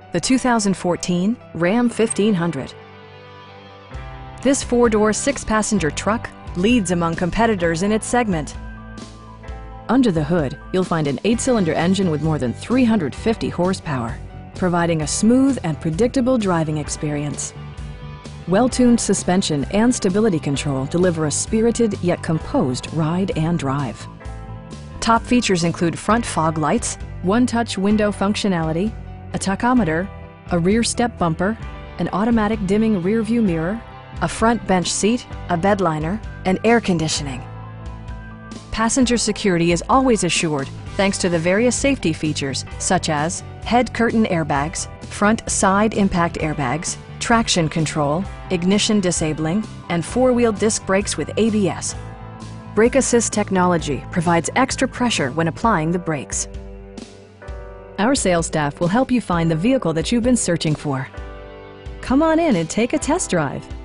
the 2014 Ram 1500. This four-door, six-passenger truck leads among competitors in its segment. Under the hood, you'll find an 8-cylinder engine with more than 350 horsepower, providing a smooth and predictable driving experience. Well-tuned suspension and stability control deliver a spirited yet composed ride and drive. Top features include front fog lights, one-touch window functionality, a tachometer, a rear step bumper, an automatic dimming rear-view mirror, a front bench seat, a bedliner, and air conditioning. Passenger security is always assured thanks to the various safety features such as head curtain airbags, front side impact airbags, traction control, ignition disabling, and four-wheel disc brakes with ABS. Brake Assist technology provides extra pressure when applying the brakes. Our sales staff will help you find the vehicle that you've been searching for. Come on in and take a test drive.